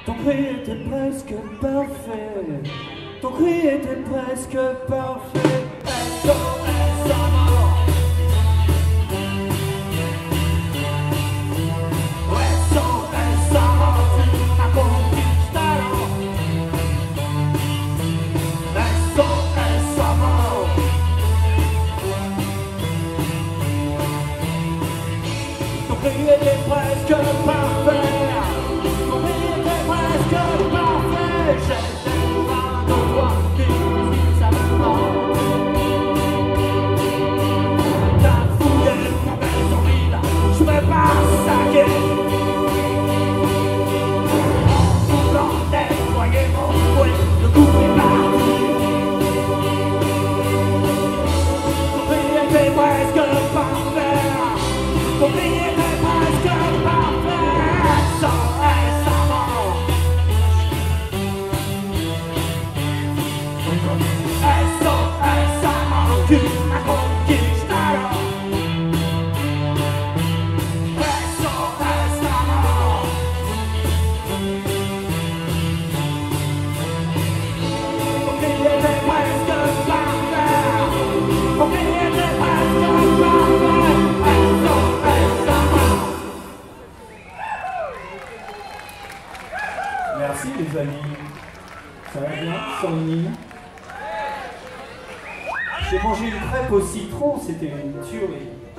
Ton cri était presque parfait. Ton cri était presque parfait. SOS à mort. SOS à mort, tu m'as conquistado. SOS à mort. Ton cri était presque parfait. Ton cri était presque parfait. J'étais pas de toi, qui ça me manque. T'as fouillé ma maison vide, je vais pas saquer. En voulant nettoyer mon fouet, le coup est parti. Ton cri était presque parfait. Ton cri était presque parfait. SOS à mort. SOS à mort, tu m'as conquistado. SOS à mort. Ton cri était presque parfait. Ton cri était presque parfait. SOS à mort. Merci les amis. Ça va bien, Sony? J'ai mangé une crêpe au citron, c'était une tuerie.